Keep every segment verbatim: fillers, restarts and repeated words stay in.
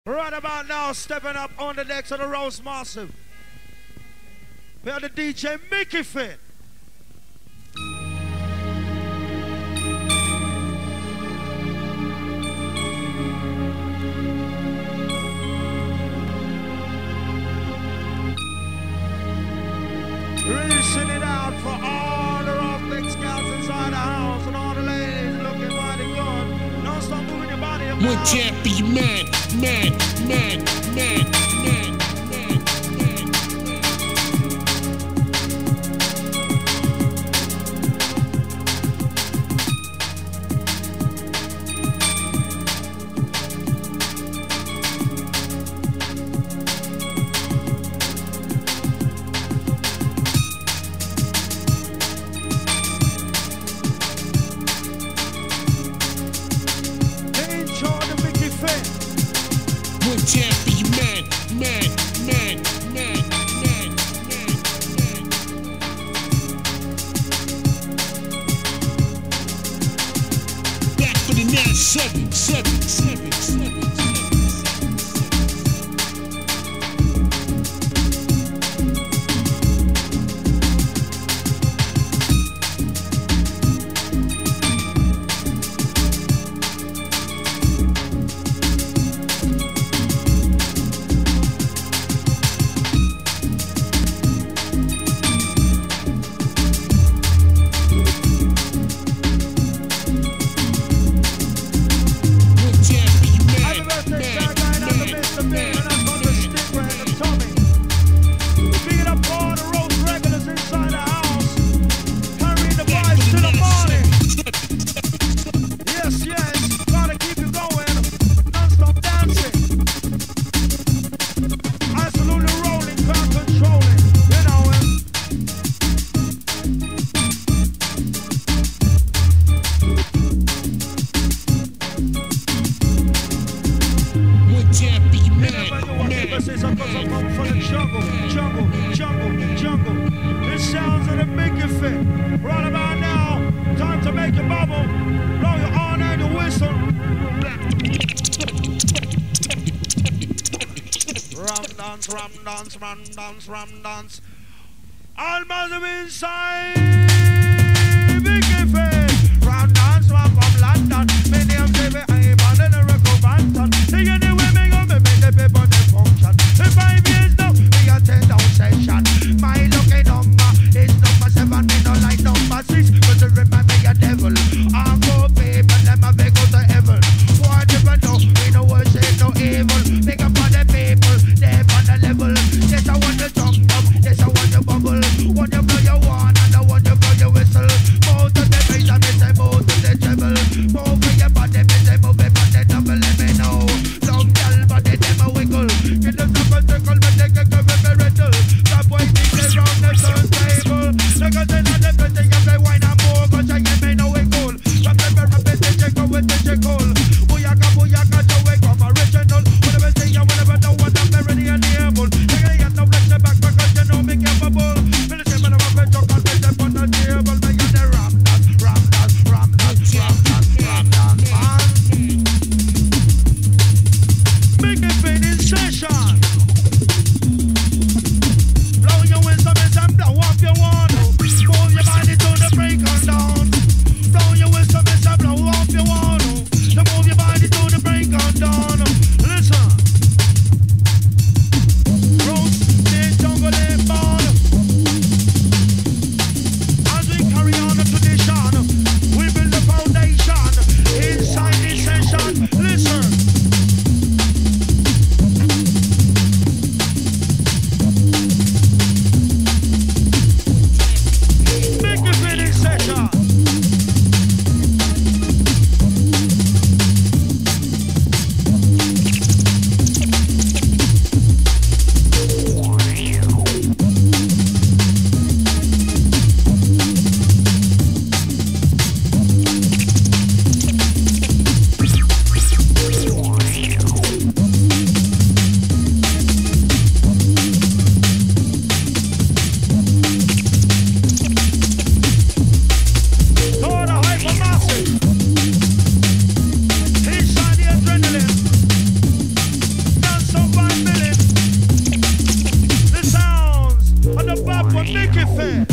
Right about now, stepping up on the decks of the Roast Massive. We have the D J Mickey Fit. Releasing it out for all the roughneck scouts inside the house and all the ladies looking mighty good. Don't stop moving your body about. One champion man, man, man, man, man. Champion man, man, man, man, man, man, man. Back for the nine seven, seven, seven, seven. Ram dance, ram dance, ram dance. All massive inside. Big effect. Ram dance, ram from London. My name baby, I'm on the record banton. They get the women go me make the people they function. In five years now, we got ten down session. My lucky number is number seven. Me no like number six, but to remind me a devil. I go people, them a beg go to heaven. What never know, we no worship no evil. Make up for the people, they on the level. Yes, I want to jump up, yes, I want to bubble. Want you blow your horn and I want you blow your whistle. Move to the bass and me say move to the treble. Move with your body, me say move it on the double, let me know. Don't fair.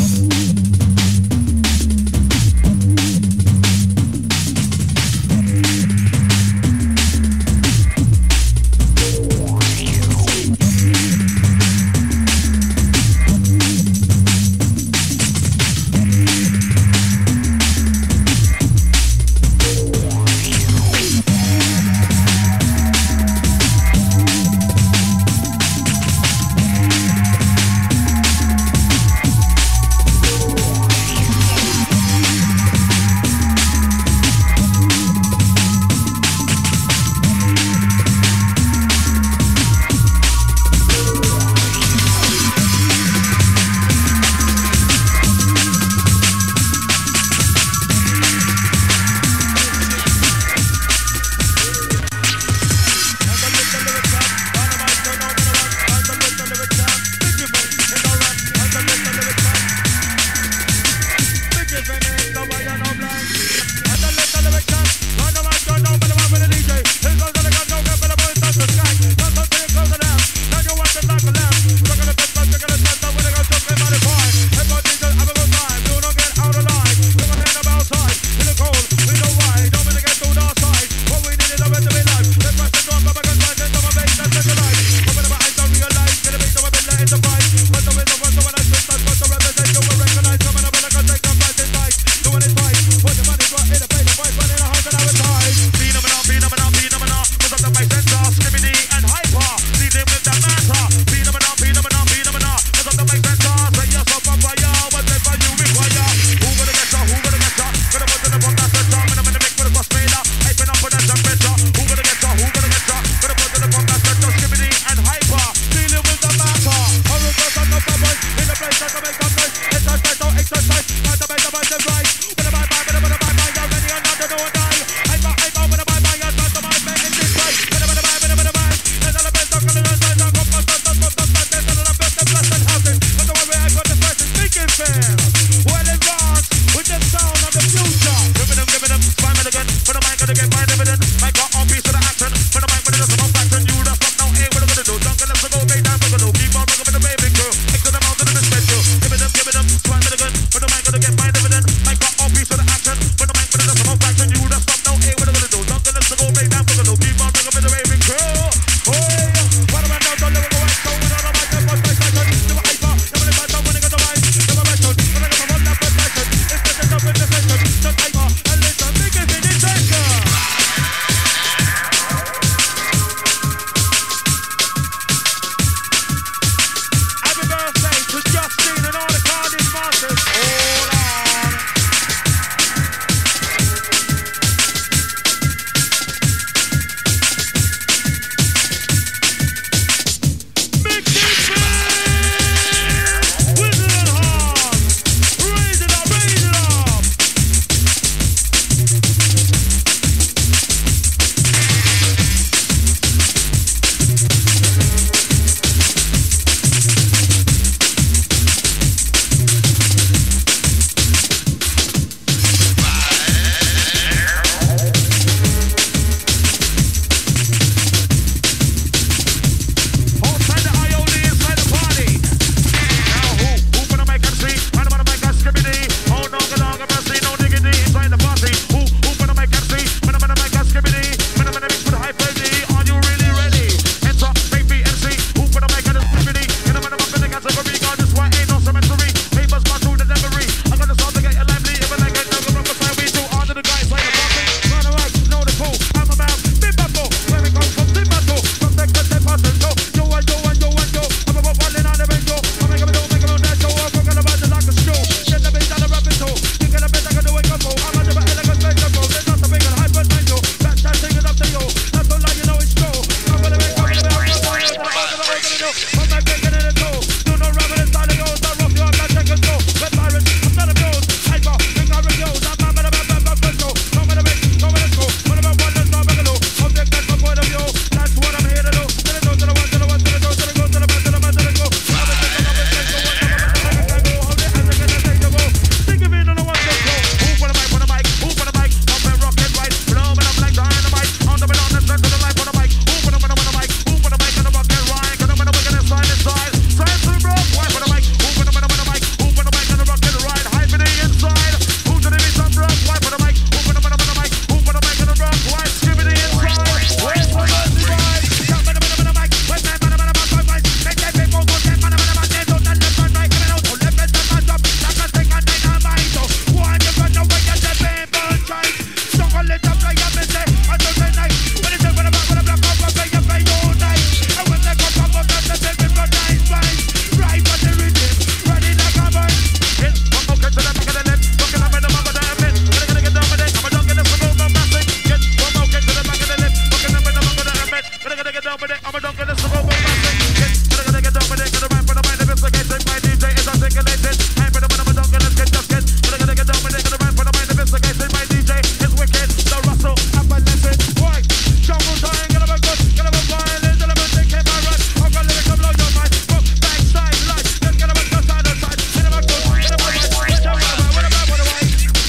don't get this to go, but I'm gonna get down with it, gonna rap for the mind, investigating my D J is articulated. I'm better when I'm a dog, and let's get just get. Gonna get down with it, gonna rap for the mind, investigating my D J is wicked. The Russell, I'm a lesson. Why? Jungle time, gonna be good, gonna be violent, gonna be taking my run. I'm gonna let it blow your mind. From backside, light, just gonna be just side to side. Gonna be good, gonna be right, what a right, what a right, what a right.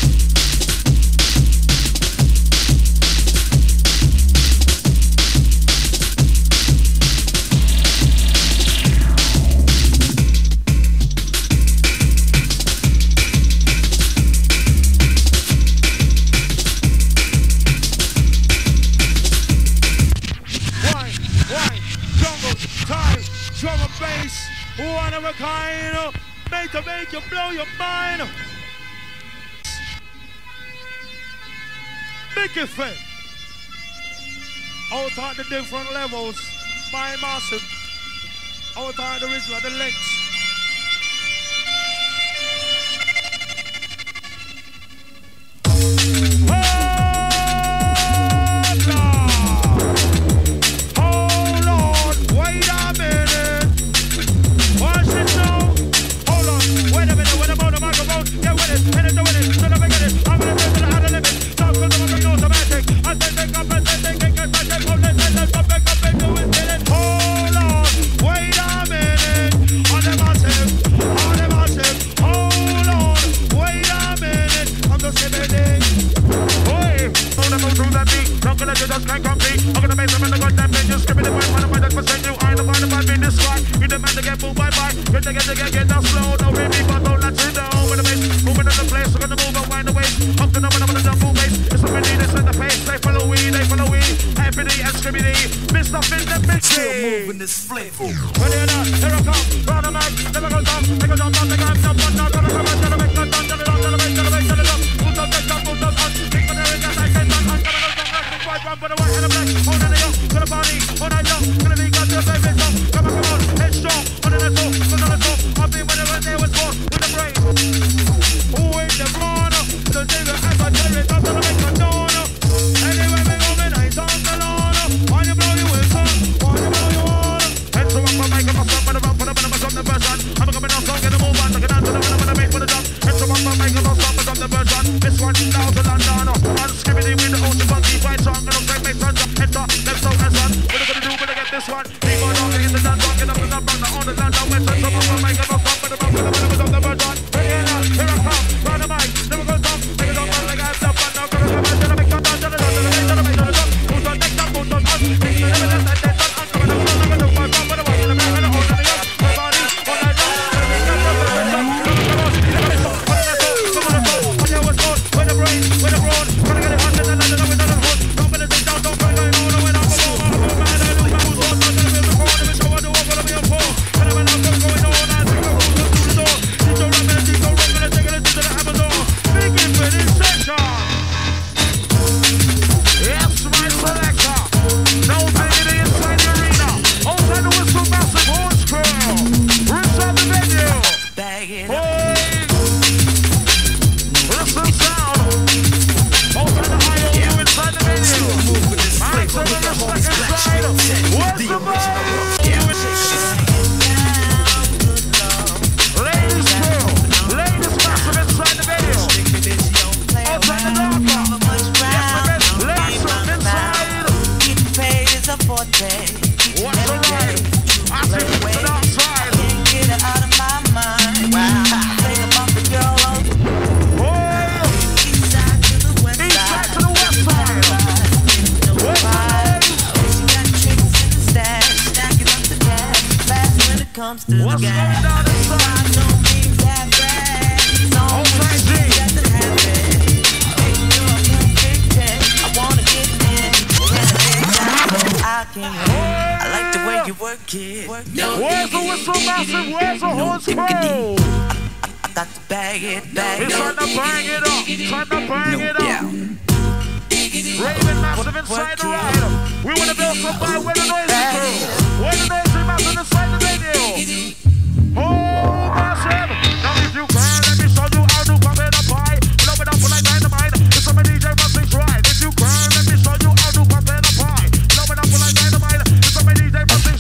Drum and bass, one of a kind, made to make you blow your mind. Big effect. Out on the different levels, my massive. Out on the original, the links. What's going on inside? I like the way you work it. Where's the whistle massive? Where's the horse crow? I got to bag it, bag it. It's time to bang it up. Time to bang it up. Raven massive inside the ride. We wanna build somebody where the noise is through. Where the noise is massive inside the radio. Oh, massive. Now if you can, let me show you how to pop in a pie. Blow it up like dynamite. It's some D J massive right. If you can, let me show you how to pop in a pie. Blow it up like dynamite. It's some D J massive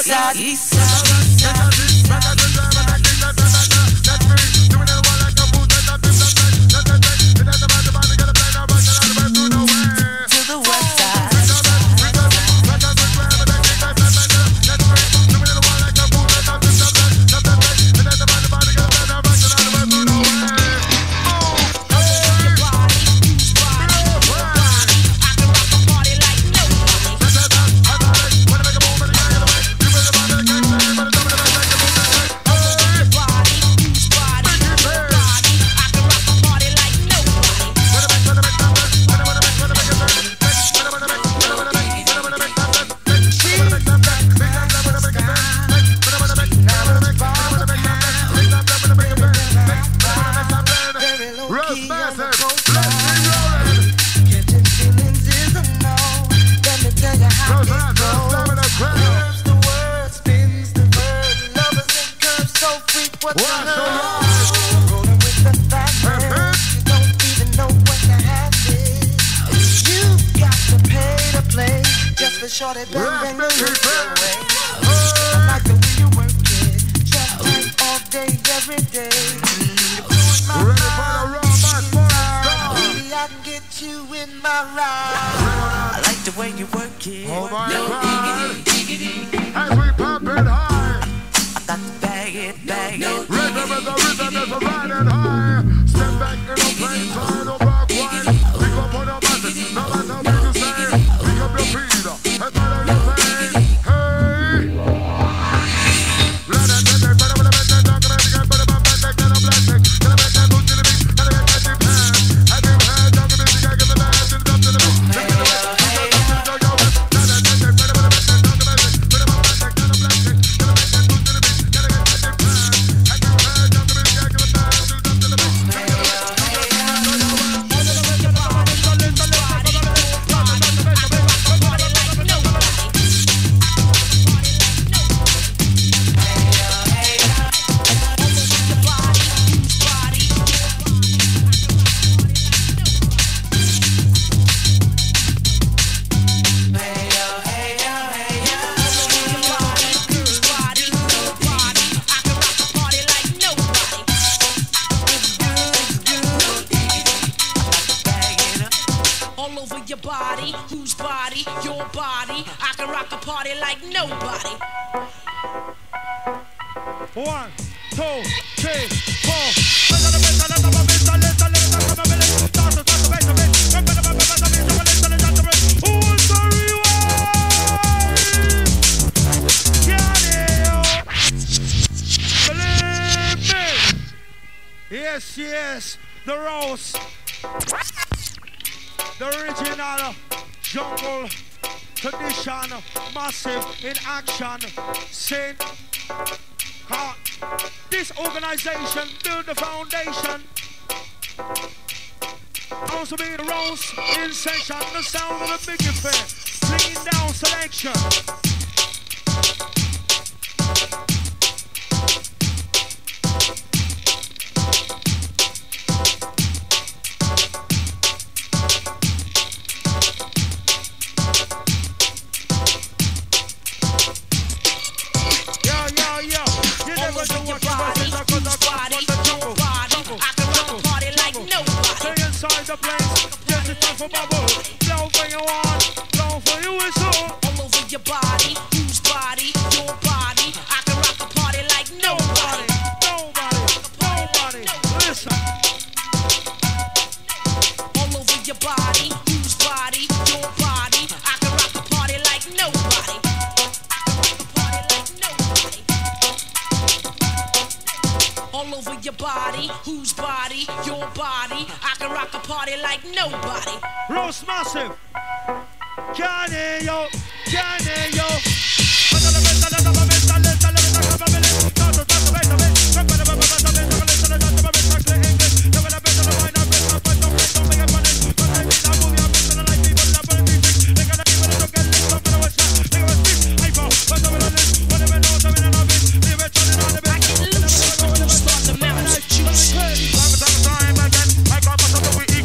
east side, east side, east side. To the west side. Shorty, bang, bang, bang, bang, bang. I like the way you work it. Just like all day, every day. You put my ready for the robot boy. Baby, I can get you in my ride. I like the way you work it. Oh my no God. diggity, diggity. As we pump it high. I got to bag it, bag no, it. Rhythm is the rhythm is a riding high. Step back in the plain side of rock wine. Pick up on the button. No matter what you say. Pick up your feet. That's what you say. One, two, three, four. Yes, yes, the Rose, the original jungle tradition, massive in action, Saint. Uh, this organization build the foundation. Also being the Rose in session, the sound of the big affair, bringing down selection. Rose massive. Johnny yo, Johnny yo.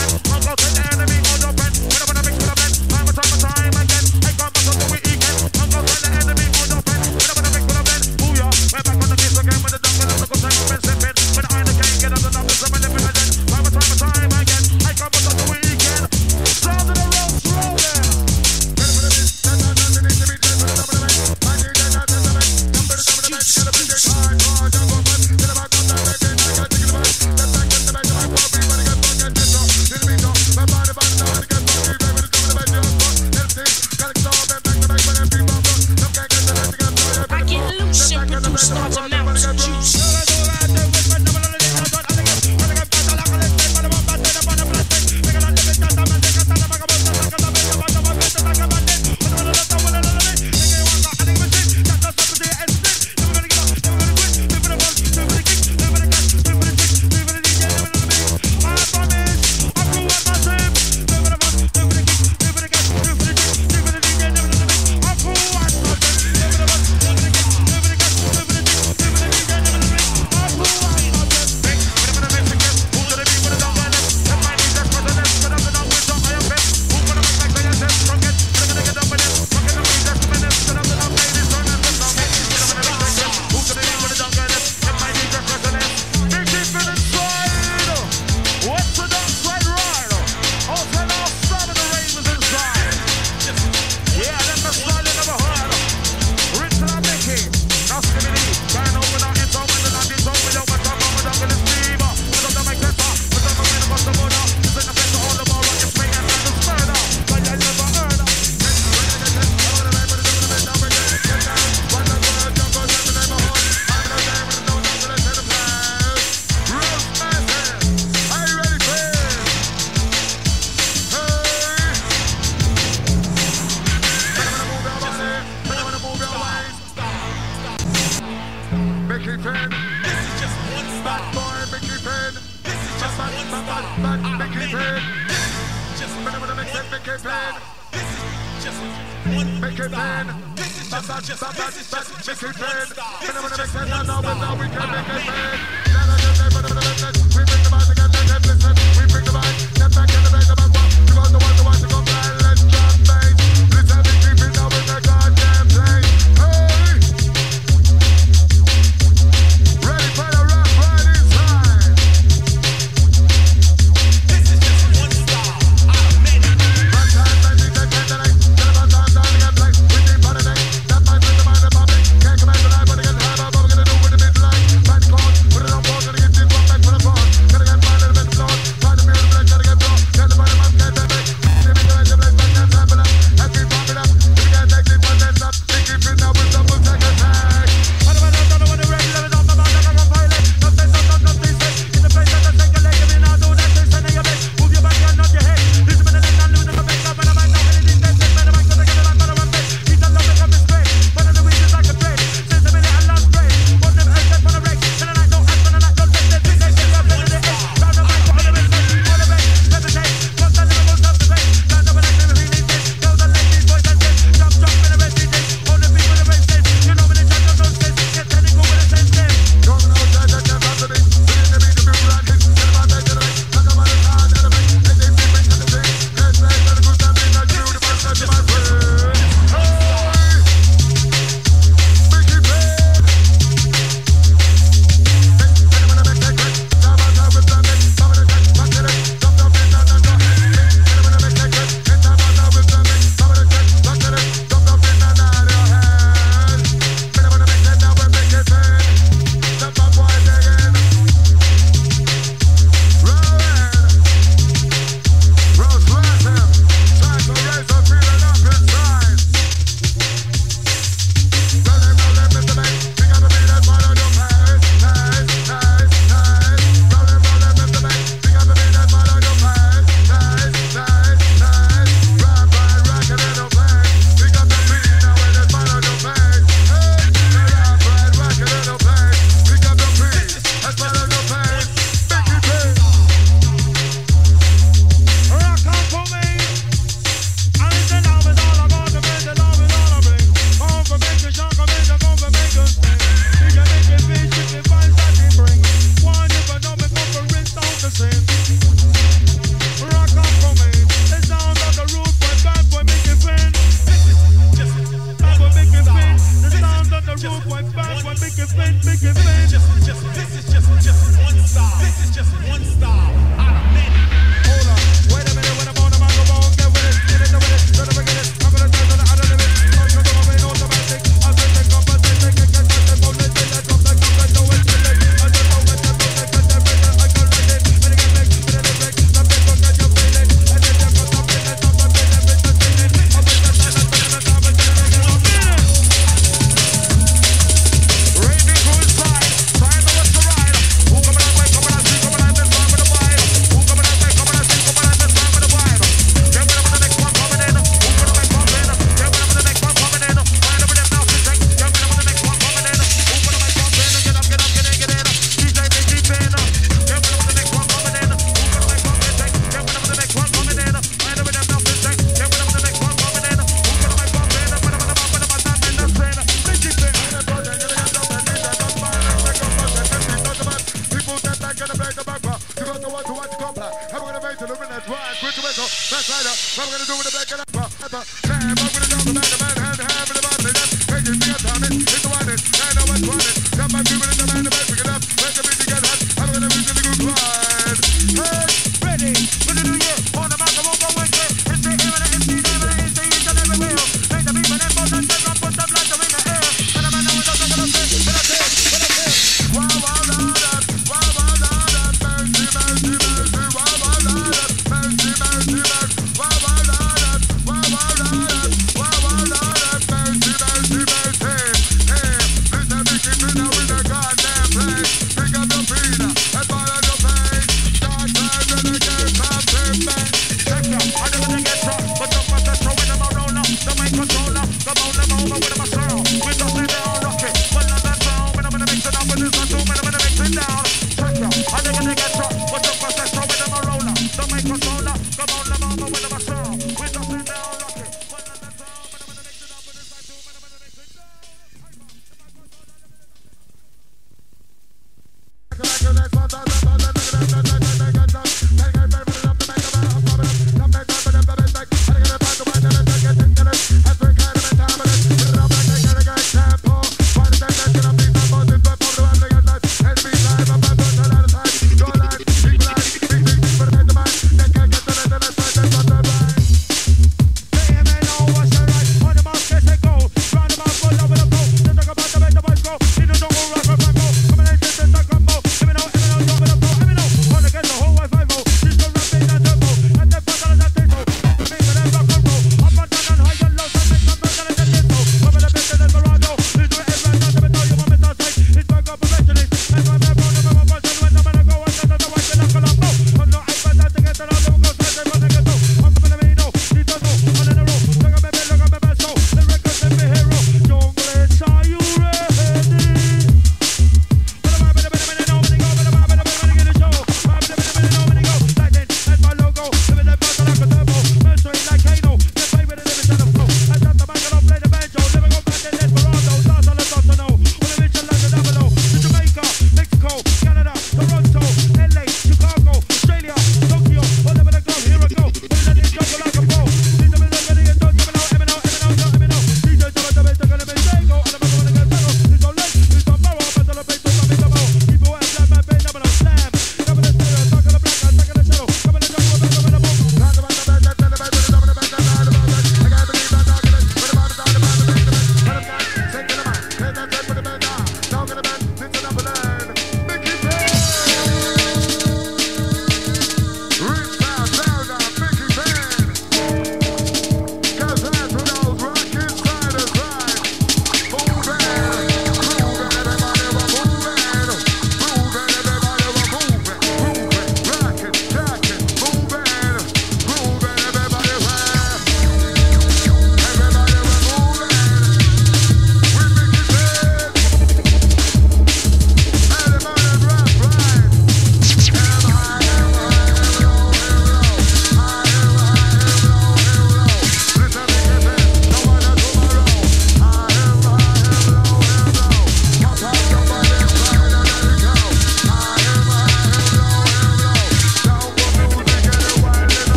Time again, I got myself the weekend. start to melt some juice. Ready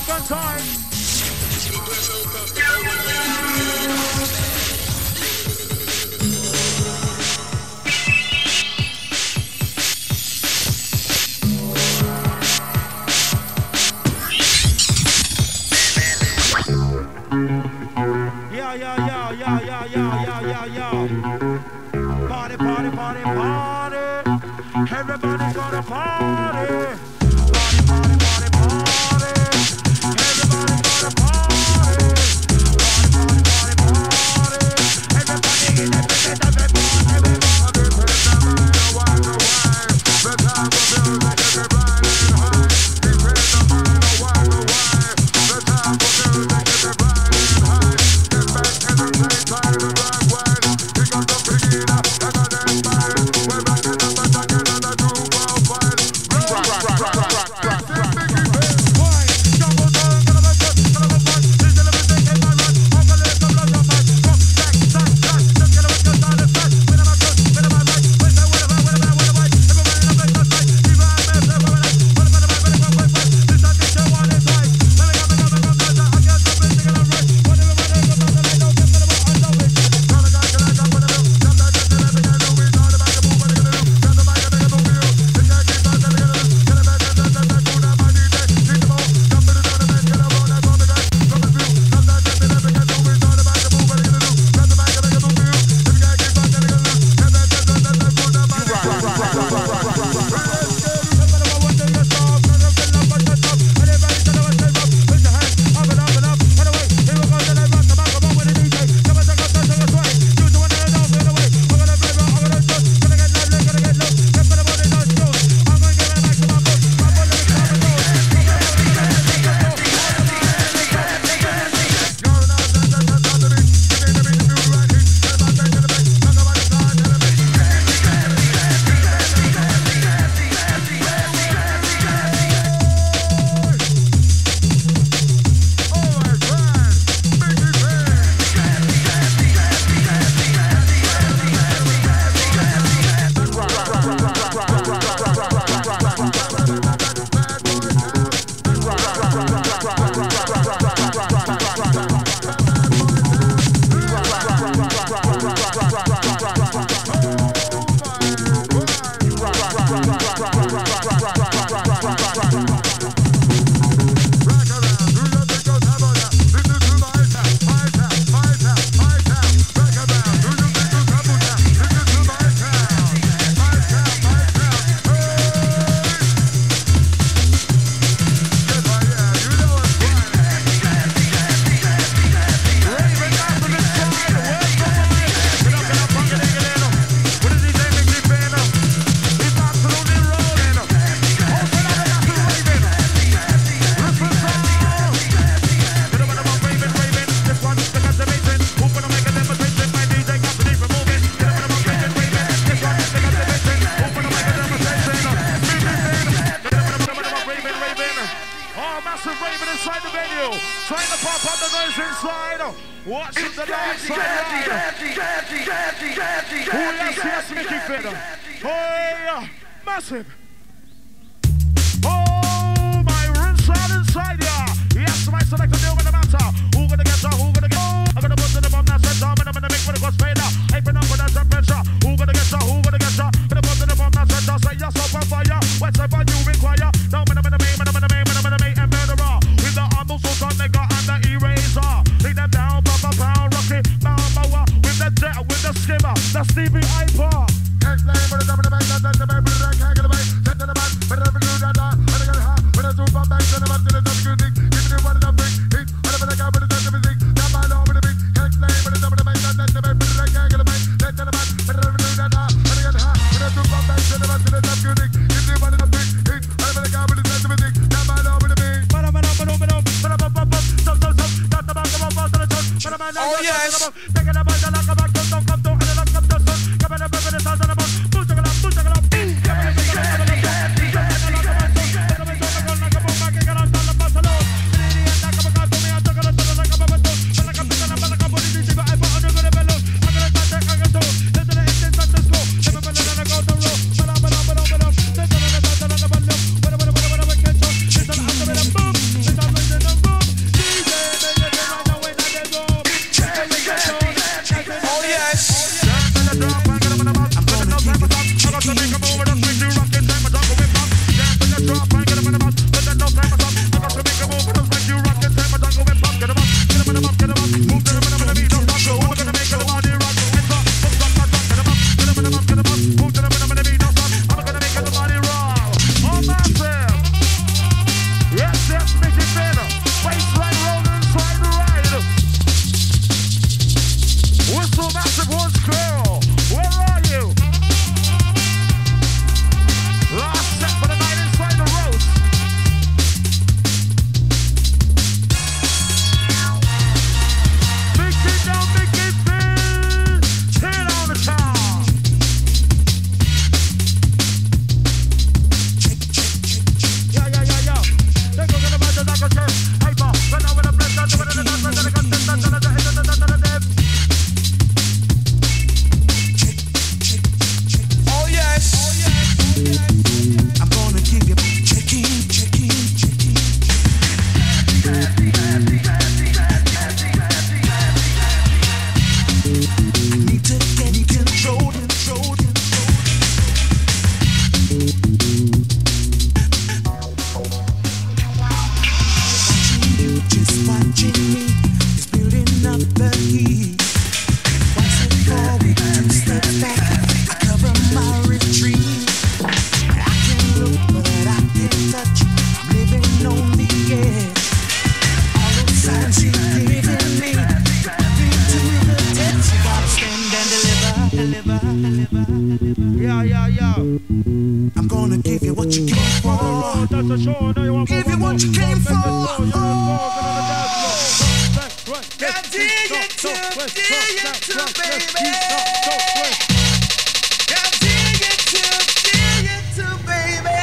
second time. Yeah, yeah, yeah, yeah, yeah, yeah, yeah, yeah, yeah. Party, party, party, party. Everybody's gonna party. Party, party, party, party. Everybody's gonna party. Party, party, party, party. Everybody in the building, everybody, everybody. The time for music, everybody in high. Keep in the mind, a while away. The time for music, everybody in high. Get back in the same time, the right way. You got the biggie up, and the next time. We're back in the back again, and the two will fight. Rock, rock, rock, rock, rock, rock, rock, rock. Why? Double down, gonna be good, gonna be fun. This is everything in my run. I'm gonna let them blow your mind. Rock, back, back, back. Just get away, just out of sight. When am I good? When am I right? When am I, when am I, when am I, when am I? Everybody in the place, that's right. Even I mess up, when am I? When am I, when am I, when am I, when am I? This I think you want it right. When I come, when I come, when I come, I can't stop it, thinking I'm right. When everybody goes on the light, don't get to the bar, I know it. Gonna go, gonna go, gonna do. Jump that, just let me get a move. All the back and move, what are you gonna do? Jump the back and make a move for you. This guy keeps on telling you to do. Get a back, get a back, get a back, move that body, take. Keep the ball, jump to the down, and get a roll, that's all the guys. Jump and view. Jump that, just let me get a move. All the back and move, what are you gonna do? Jump the back and make a move for you. This guy keeps on telling you to do. Get that, just let me get a move that body, take. Rock, rock, rock, rock, rock, rock, rock, rock. watching me is building up the heat. Once I forward, two steps back, I cover my retreat. I can look, but I can't touch. I'm living on the edge. All the signs she's giving me, me to the test. You gotta stand and deliver, deliver, deliver, deliver. Yeah, yeah, yeah. I'm gonna give you what you came for. Give you what you came for. God, dare you to, dare you to, baby. God, dare you to, dare you to, baby.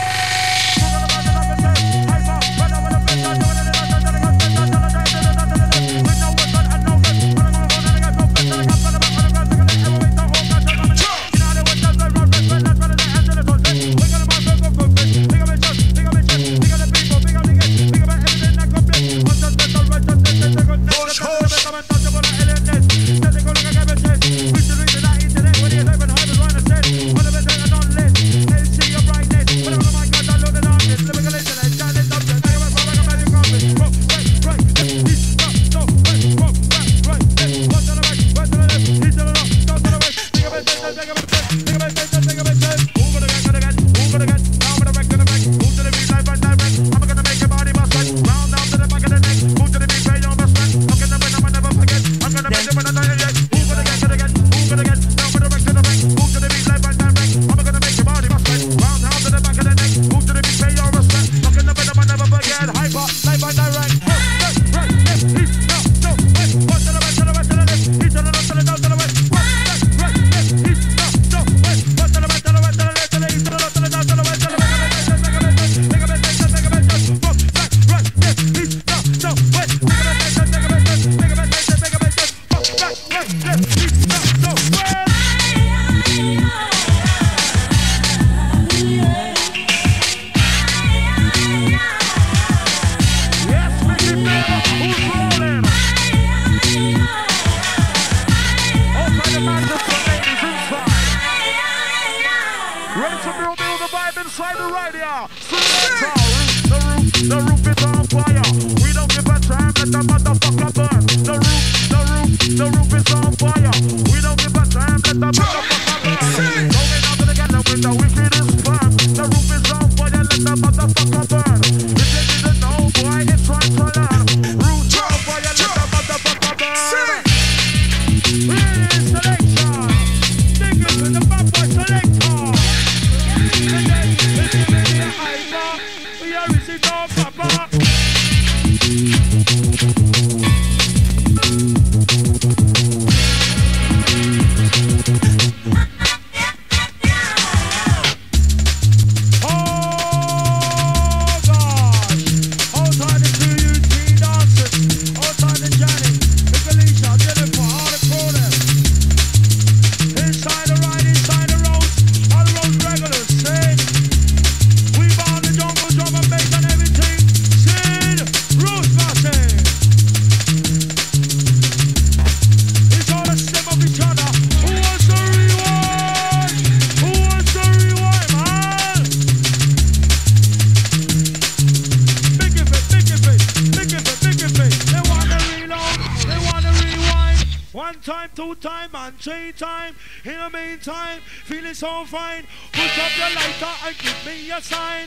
So fine, put up your lighter and give me a sign.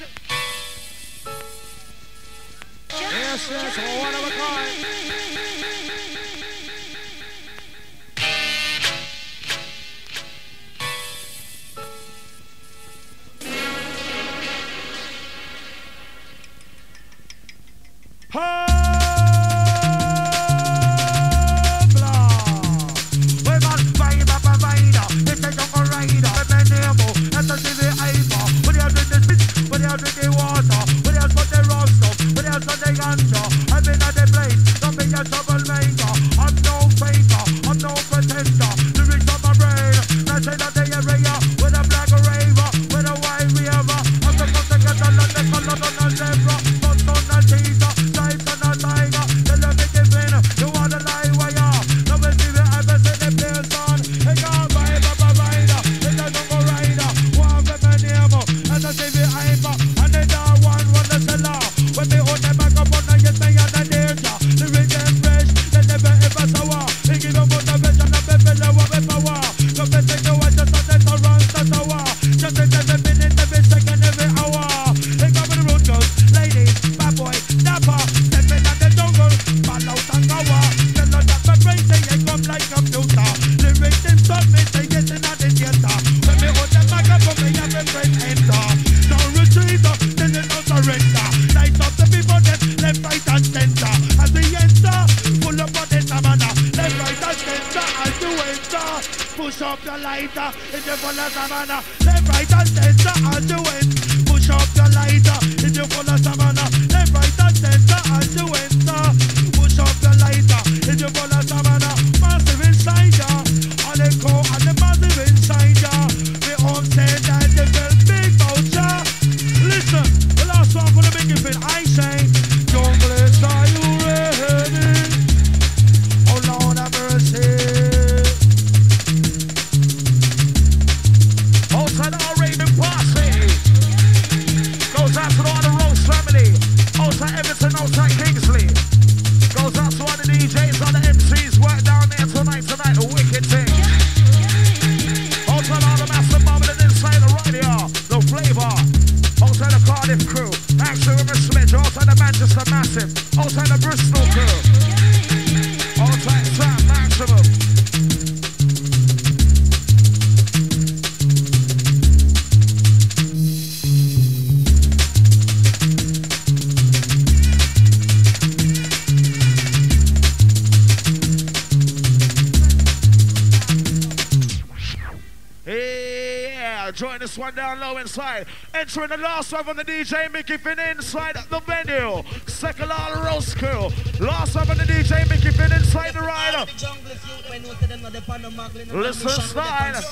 Yes, yes, oh, one of a kind. And they don't want one to sell out. When they hold them back up on the yes, they are the danger. and center. As we enter, pull up on the savannah. Left, right, and center as you enter. Push up your lighter in the full of savannah. Left, right, and center as you enter. Push up your lighter in the full of savannah. Left, right, and center as you enter. Push up your lighter in the full of savannah. Massive inside ya, and the core and the massive inside ya. We all say that the very big voucher. Listen, the last one for the big thing. I say, Junglist, are you ready? Oh Lord have mercy. Outside our raving party. Goes out to all the Rose family. Outside Everton, outside Kingsley. Goes out to all the D Js, all the M Cs. Work down there tonight, tonight, the wicked thing. Outside all the massive bubbling inside the radio. The flavor. Outside the Cardiff crew. Actually, with respect. Outside the Manchester Massive. Outside the Bristol crew. Outside Sam Maximum. Join this one down low inside. Entering the last one from the D J Mickey Finn inside the venue. Second all Rose crew. Last one from the D J Mickey Finn inside the rider. Listen style.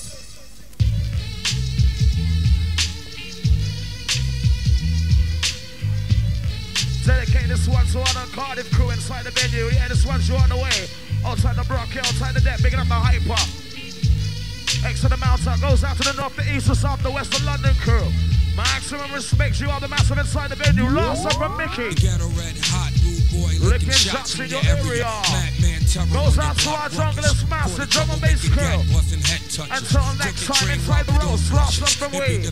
Dedicate this one to all the Cardiff crew inside the venue. Yeah, this one's you on the way. Outside the Brock, outside the deck, bigging up the hyper. X to the mountain, goes out to the north, the east, the south, the west, the London crew. Maximum respect, you are the massive inside the venue. Last up from Mickey. Licking shots in your area. Goes out to our junglers, massive drum and bass crew. Until next time inside the roast, last up from we.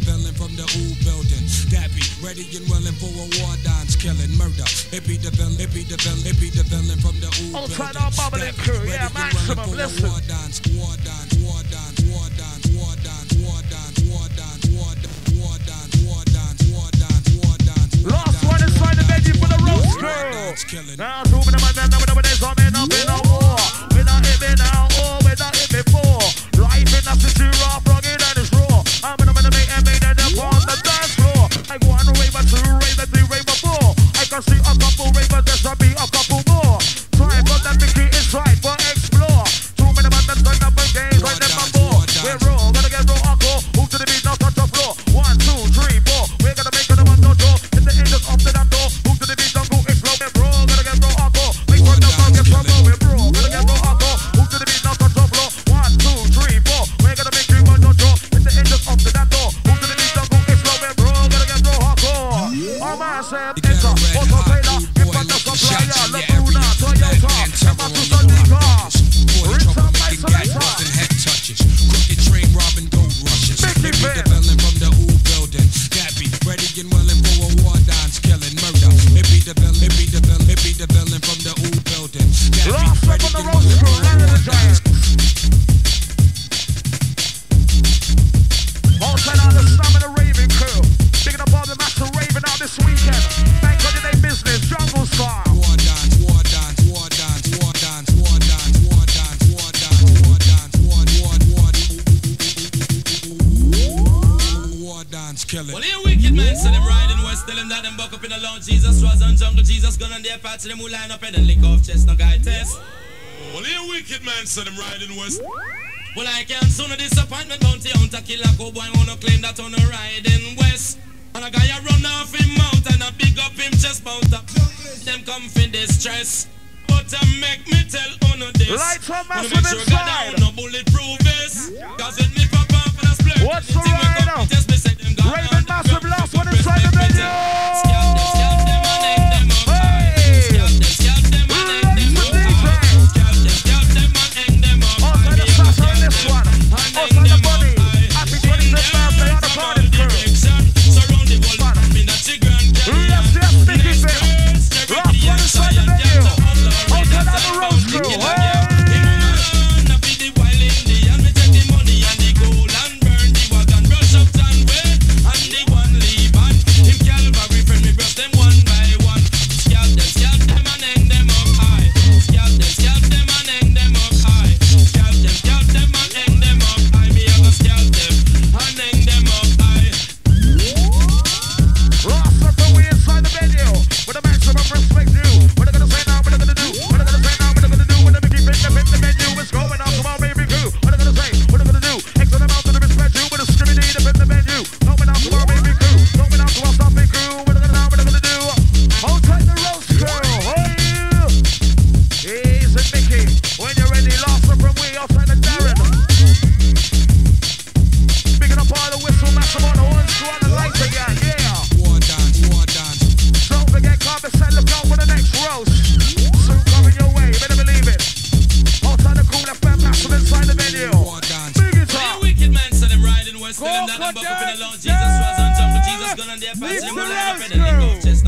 Ready and willing for a war dance, killing murder. It be the villain, it be the villain, it be the villain from the old building. Outside our bubbling crew, yeah, Maximum, listen. War dance, war dance, war dance, war dance, war dance, war dance, war dance, war dance, war dance, war dance, war dance, war dance. Last one inside the venue for the roast crew. Now, two minutes, my man, now we're days on, man, up in a war. We're not hit me now, or we're not hit before. Life in a city, raw, rugged and it's raw. I'm gonna make and make that upon the dance floor. I go on a rave, two rave, three rave, four. I can see a couple ravers, there should be a couple more. Try for that Mickey inside for explore. Two minutes, man, turn up again, right there, my boy. We're raw, gonna get raw, uncle. Who to the beat, now touch the floor. One, two, three, four. We're gonna make it a one, two, two. Hit the angels up to that door. Who to the beat, don't go explode. We're raw, gonna get raw, uncle. Make one, two, three, get some more. We're raw, gonna get raw, uncle. Who to the beat, now touch the floor. One, two, three, four. We're gonna make it one, two, two. Hit the angels up to that door. Who to the beat, don't go explode. We're raw, gonna get raw, uncle. Oh, man, say, enter. Auto Taylor, give us the supplier. Laguna, Toyota, Yamaha, Sandika. Rinse up my selector. Crooked train robbing gold rushes. Maybe the villain from the old building. Gabby, ready and willing for a war dance, killing murder. Maybe the villain, maybe the villain, maybe the villain from the old building. Gabby, ready and willing for a war dance. Outside all the stamina raving crew. Picking up all the master raving out this weekend. Bank holiday business, jungle style. War dance, war dance, war dance, war dance, war dance, war dance, war dance, war dance, war war war war dance, killing. Well, you wicked man, so them riding west, tell them that them buck up in the Lord Jesus, was on jungle Jesus, gun on their parts, them who line up and then lick off chest, no guy test. Well, you wicked man, so them riding west. Well, I can't soon a disappointment, bounty hunter, killer, cowboy, wanna claim that on a riding west. And a guy a run off him mount and a big up him chest mount up. Them come for distress. But I make me tell uno this. Lights on Wanna massive make sure God inside. down, no bulletproof vest. Cause when me pop off and I split. What's the rider? Raven massive last one inside the venue. Scalp them, scalp them and hang them up high. Scalp them, scalp them and hang them up high. Scalp them, scalp them and hang them up high. Outside the Sasha in this one. Outside the bunny. Happy twenty-fifth birthday on the Cardiff crew. Surround the whole from in that Grand Canyon. Yes, yes, Mickey Phil. Last one inside the venue. Outside of the Rose crew. Hey!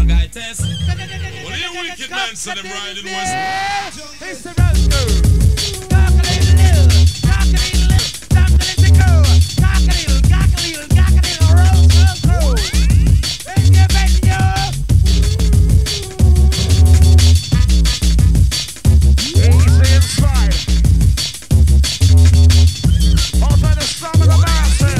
guy test. Well, you wicked man, so them riding west. It's the road crew. Cock-a-doodle-doo, cock-a-doodle-doo, cock-a-doodle-doo, cock-a-doodle, cock-a-doodle, cock-a-doodle, road crew. In your venue. Easy inside. Open the slam of the mountain.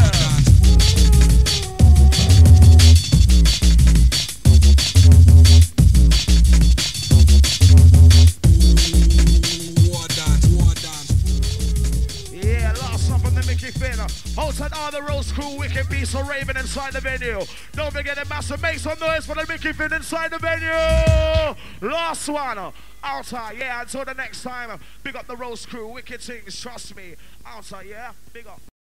War dance, war dance. Yeah, last up on the Mickey Finn. Outside all the Rose Crew, Wicked Beast or Raven inside the venue. Don't forget the massive, make some noise for the Mickey Finn inside the venue. Last one. Outside, yeah, until the next time. Big up the Rose Crew, Wicked things, trust me. Outside, yeah, big up.